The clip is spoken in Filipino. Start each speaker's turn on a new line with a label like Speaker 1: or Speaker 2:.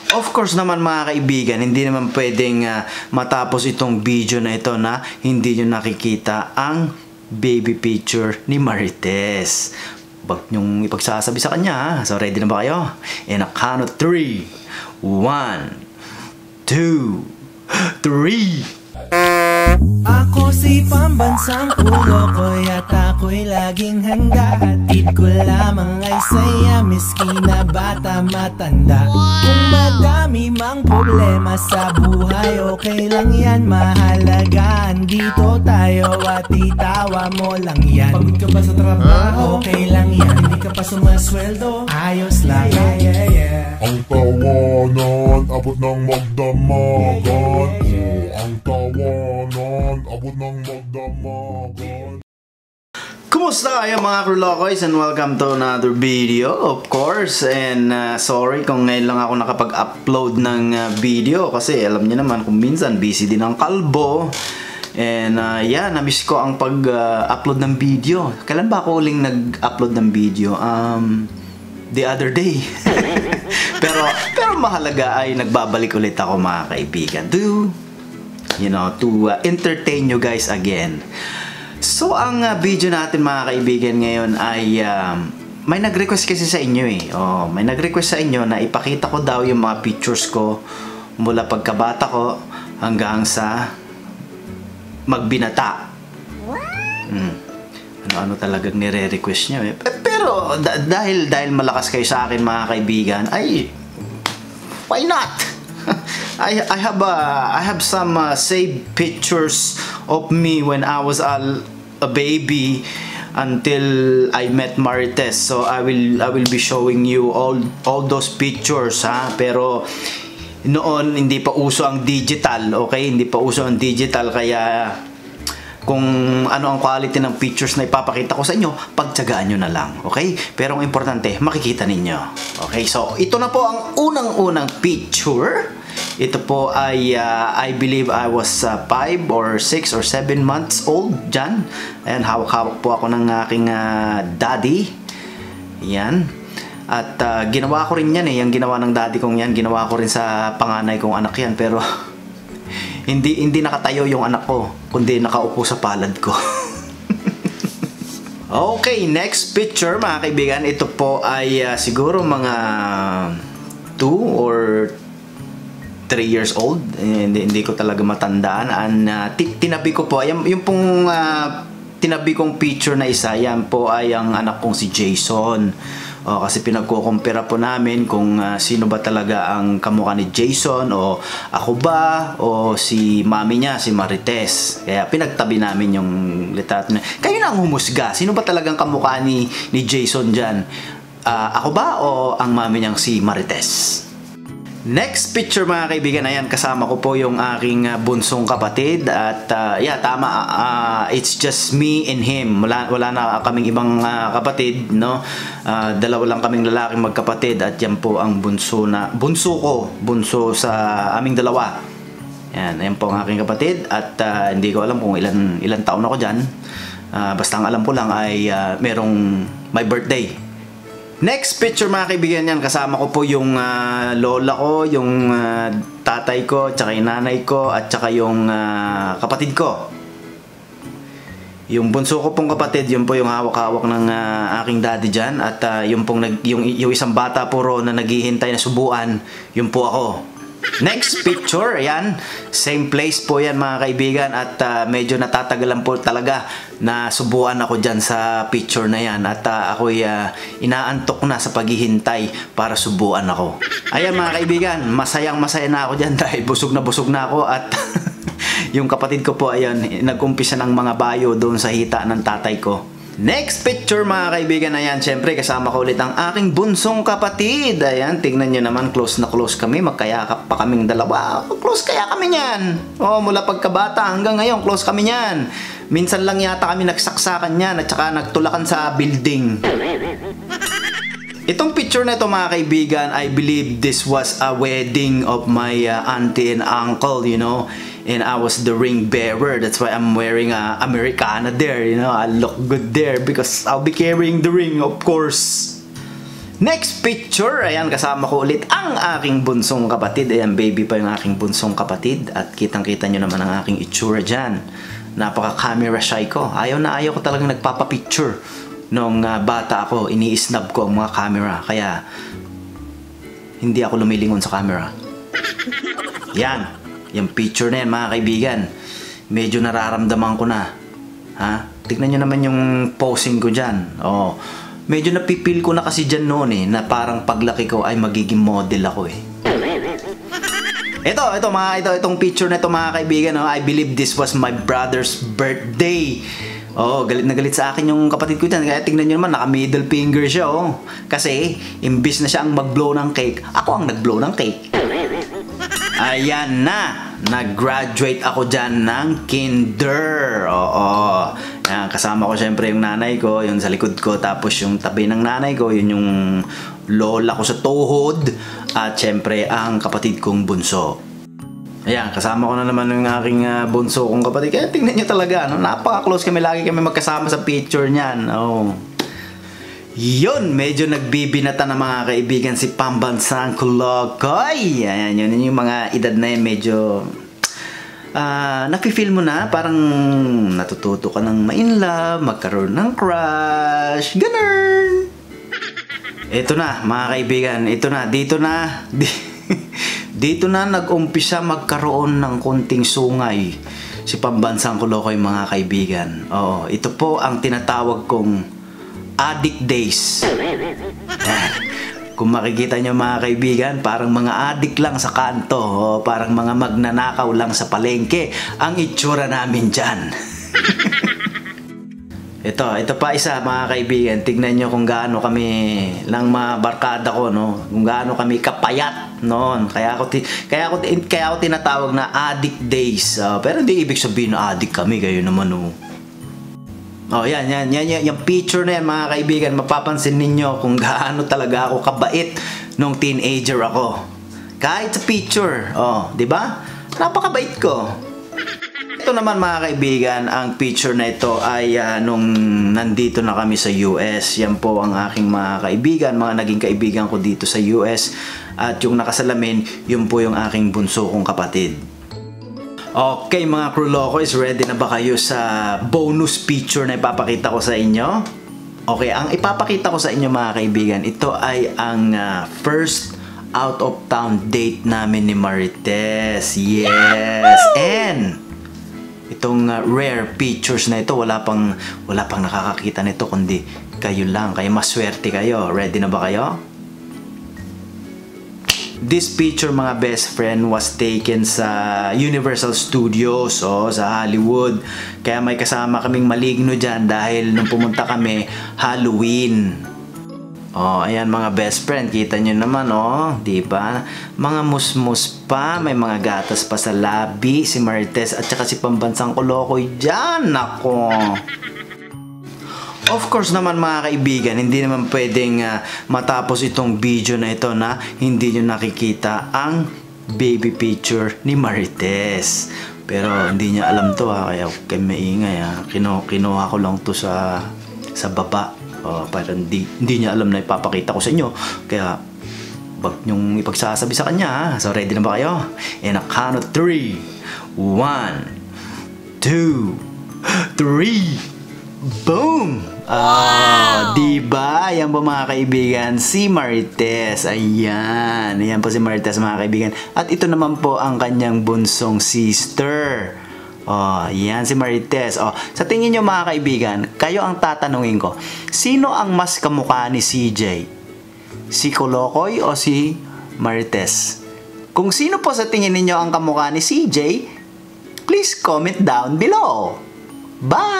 Speaker 1: Of course naman mga kaibigan, hindi naman pwedeng matapos itong video na ito na hindi nyo nakikita ang baby picture ni Marites. Huwag nyong ipagsasabi sa kanya ha. So ready na ba kayo? In a count of 3. 1, 2, 3.
Speaker 2: Ako si pambansang ulo ko at ako'y laging handa. Hatid ko lamang ay saya, miski na bata matanda. Kung madami mang problema sa buhay, okay lang yan, mahalaga andito tayo at itawa mo lang yan. Pagod ka ba sa trabaho? Okay lang yan. Hindi ka pa sumasweldo? Ayos lang.
Speaker 3: Ang tawanan, abot ng magdamagan. Ang tawanan, abot ng magdamagan.
Speaker 1: Kumusta kayo mga Krolokoys, and welcome to another video, of course. And sorry kung ngayon lang ako nakapag-upload ng video kasi alam niyo naman kung minsan busy din ang kalbo. And yeah, na-miss ko ang pag-upload ng video. Kailan ba ako uling nag-upload ng video? The other day. pero mahalaga ay nagbabalik ulit ako mga kaibigan to entertain you guys again. So ang video natin mga kaibigan ngayon ay may nag-request kasi sa inyo eh. May nag-request sa inyo na ipakita ko daw yung mga pictures ko mula pagkabata ko hanggang sa magbinata. Ano talagang nire-request nyo eh. Pero dahil malakas kayo sa akin mga kaibigan, ay why not? I have some saved pictures of me when I was a baby until I met Marites. So I will be showing you all those pictures ha. Pero noon hindi pa uso ang digital, okay? Hindi pa uso ang digital kaya kung ano ang quality ng pictures na ipapakita ko sa inyo, pagtsagaan nyo na lang, okay? Pero ang importante, makikita ninyo. Okay, so ito na po ang unang-unang picture. Ito po ay, I believe I was 5 or 6 or 7 months old dyan. Ayan, hawak-hawak po ako ng aking daddy. Yan. At ginawa ko rin yan eh, yung ginawa ng daddy kong yan, ginawa ko rin sa panganay kong anak yan, pero hindi nakatayo yung anak ko, kundi nakaupo sa palad ko. Okay, next picture mga kaibigan. Ito po ay siguro mga 2 or 3 years old. Hindi ko talaga matandaan. Tinabi ko po, yung pong tinabi kong picture na isa, yan po ay ang anak kong si Jason. Kasi pinagkukumpira po namin kung sino ba talaga ang kamukha ni Jason, o ako ba o si mami niya, si Marites. Kaya pinagtabi namin yung litrato niya. Kayo na ang humusga, sino ba talagang kamukha ni Jason dyan? Ako ba o ang mami niyang si Marites? Next picture mga kaibigan, ayan, kasama ko po yung aking bunsong kapatid. At yeah, tama, it's just me and him. Wala na kaming ibang kapatid, no? Dalawa lang kaming lalaking magkapatid. At yan po ang bunso sa aming dalawa. Ayan po ang aking kapatid. At hindi ko alam kung ilan taon ako dyan. Basta ang alam ko lang ay merong my birthday. Next picture mga kaibigan, yan, kasama ko po yung lola ko, yung tatay ko, tsaka yung nanay ko, at tsaka yung kapatid ko. Yung bunso ko pong kapatid, yun po yung hawak-hawak ng aking daddy dyan. At yung isang bata po ro na naghihintay na subuan, yun po ako. Next picture, ayan, same place po yan mga kaibigan. At medyo natatagalan po talaga na subuan ako dyan sa picture na yan. At ako'y inaantok na sa paghihintay para subuan ako. Ayan mga kaibigan, masayang-masaya na ako dyan dahil busog na ako. At yung kapatid ko po, ayan, nag-umpisa ng mga bayo doon sa hita ng tatay ko. Next picture mga kaibigan, ayan, syempre kasama ko ulit ang aking bunsong kapatid. Ayan, tingnan nyo naman, close na close kami, magkayakap pa kaming dalawa. Close kaya kami niyan. Mula pagkabata hanggang ngayon, close kami niyan. Minsan lang yata kami nagsaksakan niyan at saka nagtulakan sa building. Itong picture na ito mga kaibigan, I believe this was a wedding of my auntie and uncle, you know. And I was the ring bearer. That's why I'm wearing a Americana there, you know. I look good there because I'll be carrying the ring, of course. Next picture, ayan, kasama ko ulit ang aking bunsong kapatid. Ayan, baby pa yung aking bunsong kapatid. At kitang-kita nyo naman ang aking itsura dyan. Napaka-camera shy ko. Ayaw na ayaw ko talagang nagpapapicture. Nung bata ako, ini-snub ko ang mga camera. Kaya, hindi ako lumilingon sa camera. Yan, yung picture na yan mga kaibigan. Medyo nararamdaman ko na. Ha? Tignan nyo naman yung posing ko dyan. Oh. Medyo napipil ko na kasi dyan noon eh, na parang paglaki ko ay magiging model ako eh. Itong picture na ito mga kaibigan, no? I believe this was my brother's birthday. Oh, galit na galit sa akin yung kapatid ko dyan. Kaya tingnan nyo naman, naka middle finger siya oh. Kasi, imbis na siya ang mag-blow ng cake, ako ang nag-blow ng cake. Ayan na, nag-graduate ako dyan ng kinder. Oo. Ayan, kasama ko syempre yung nanay ko, yung sa likod ko, tapos yung tabi ng nanay ko, yun yung lola ko sa tuhod, at syempre ang kapatid kong bunso. Ayan, kasama ko na naman yung aking bunso kong kapatid. Kaya tingnan nyo talaga, no? Napaka-close kami, lagi kami magkasama sa picture niyan. Oh. Yun, medyo nagbibinata na mga kaibigan si Pambansang Kulokoy. Ayan, yun yung mga edad na yun, medyo napi-feel mo na, parang natututo ka ng ma-in-love, magkaroon ng crush, ganun. Ito na mga kaibigan, dito na nag-umpisa magkaroon ng konting sungay si Pambansang Kulokoy mga kaibigan. Oo, ito po ang tinatawag kong addict days. Kung makikita nyo mga kaibigan, parang mga addict lang sa kanto, o parang mga magnanakaw lang sa palengke ang itsura namin dyan. Ito pa isa mga kaibigan, tignan nyo kung gaano kami lang mga barkada ko, no? Kung gaano kami kapayat noon. Kaya ako tinatawag na addict days. Pero hindi ibig sabihin na addict kami, kayo naman oh. Oh, yan, yung picture na yan mga kaibigan, mapapansin ninyo kung gaano talaga ako kabait nung teenager ako. Kahit sa picture, oh, 'di ba? Napakabait ko. Ito naman mga kaibigan, ang picture na ito ay nung nandito na kami sa US. Yan po ang aking mga kaibigan, mga naging kaibigan ko dito sa US. At yung nakasalamin, yun po yung aking bunso kong kapatid. Okay mga Kulokoys, ready na ba kayo sa bonus picture na ipapakita ko sa inyo? Okay, ang ipapakita ko sa inyo mga kaibigan, ito ay ang first out of town date namin ni Marites. Yes! And itong rare pictures na ito, wala pang nakakakita nito kundi kayo lang. Kaya maswerte kayo. Ready na ba kayo? This picture mga best friend was taken sa Universal Studios sa Hollywood. Kaya may kasama kaming maligno dyan dahil nung pumunta kami Halloween. Ayan mga best friend, kita nyo naman di ba? Mga musmus pa, may mga gatas pa sa labi si Marites at saka si Pambansang Kulokoy dyan. Nako. Of course naman mga kaibigan, hindi naman pwedeng matapos itong video na ito na hindi nyo nakikita ang baby picture ni Marites. Pero hindi niya alam to kaya kayo maingay kinuha ko lang to sa baba. Para hindi niya alam na ipapakita ko sa inyo. Kaya wag nyong ipagsasabi sa kanya. So ready na ba kayo? In a count of 3. 1, 2, 3. Boom! Diba? Yan po mga kaibigan, si Marites. Ayan. Ayan po si Marites mga kaibigan. At ito naman po ang kanyang bunsong sister. Yan si Marites. Sa tingin nyo mga kaibigan, kayo ang tatanungin ko, sino ang mas kamukha ni CJ? Si Kulokoy o si Marites? Kung sino po sa tingin ninyo ang kamukha ni CJ, please comment down below. Bye!